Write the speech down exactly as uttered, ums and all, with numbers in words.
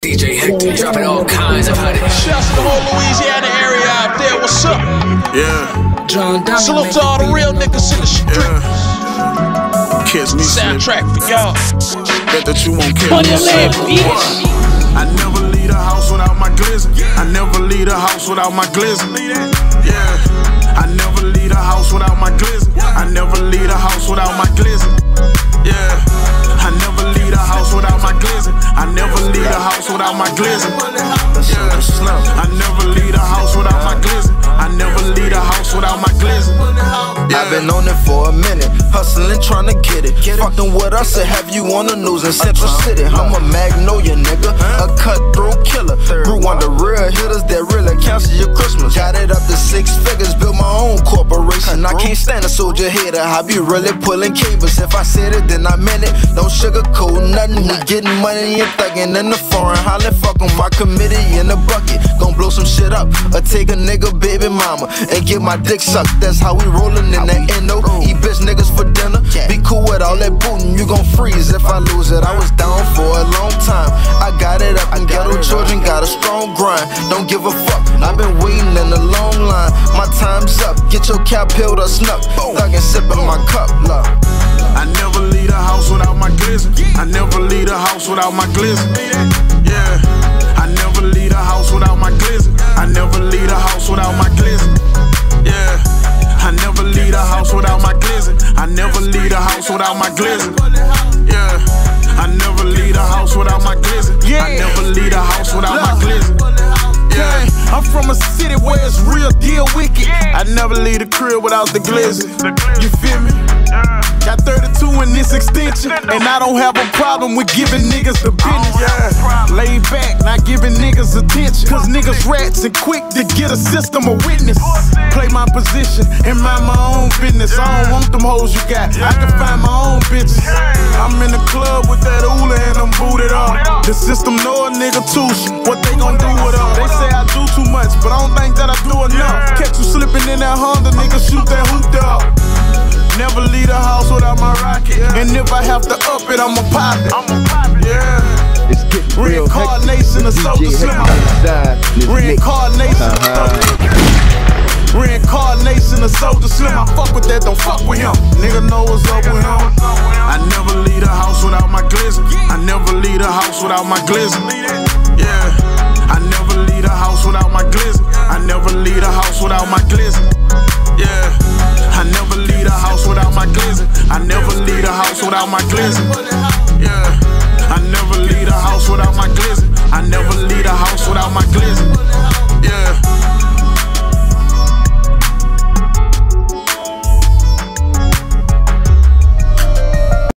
D J Hector dropping all kinds of hot shit. Shouts to the whole Louisiana area out there. What's up? Yeah. John Diamond. Salute to all the real niggas in the street. Yeah. Kiss me, soundtrack for y'all. Bet that you won't kill me. I never leave the house without my glizzy. I never leave the house without my glizzy. Yeah. I never leave the house without my glizzy. I never leave the house without my glizzy. Yeah. I never leave the house without my glizzy. I never leave the house without my glizzy. Yeah. I never leave the house without my glizzy. I never leave the house without my glizzy. Yeah. I've been on it for a minute, hustling, trying to get it. Fucking with us to have you on the news in Central City. I'm a Magnolia nigga, a cutthroat killer. Grew on the real hitters that really cancel your Christmas. Got it up to six figures, built my own corporation. I can't stand a soldier hater, I be really pulling cables. If I said it, then I meant it. No sugarcoat, nothing. We getting money and thuggin' in the foreign. Hollin' fuck on my committee in the bucket. Gon' blow some shit up, or take a nigga baby mama and get my dick sucked. That's how we rollin' in that N O. Eat bitch niggas for dinner. Be cool with all that bootin', you gon' freeze if I lose it. I was down for a long time. I got it up, and ghetto children got a strong grind. Don't give a fuck, I've been waiting in a long line. My time's up, get your cap peeled or snuck. Thuggin' sippin' my cup, love. I never leave the house without my glizzy. I never leave the house without my glizzy. Yeah. I never leave the house without my glizzy. I never leave the house without my glizzy. Yeah. I never leave the house without my glizzy. I never leave the house without my glizzy. Yeah. I never leave the house without my glizzy. I never leave the house without my glizzy. Yeah. I'm from a city where it's real deal wicked. I never leave the crib without the glizzy. You feel me? Got thirty-two in this extension, and I don't have a problem with giving niggas the business. Yeah. Laid back, not giving niggas attention, cause niggas rats and quick to get a system of witness. Play my position and mind my own business. I don't want them hoes you got, I can find my own bitches. I'm in the club with that Oola and I'm booted up. The system know a nigga too, what they gon' do with us? They say I do too much, but I don't think that I do enough. Catch you slipping in that Honda, nigga, shoot that hoop up. Never leave the house without my rocket. And if I have to up it, I'ma pop it. Yeah. It's getting real Reincarnation of Soulja Slim. Reincarnation of Reincarnation of Soulja Slim. I fuck with that, don't fuck with him. Nigga know what's up with him. I never leave the house without my glizzy. I never leave the house without my glizzy. Yeah. I never leave the house without my glizzy. I never leave the house without my glizzy. Yeah. I never leave the house without my glizzy. I never leave the house without my glizzy. Yeah. I never leave the house without my glizzy.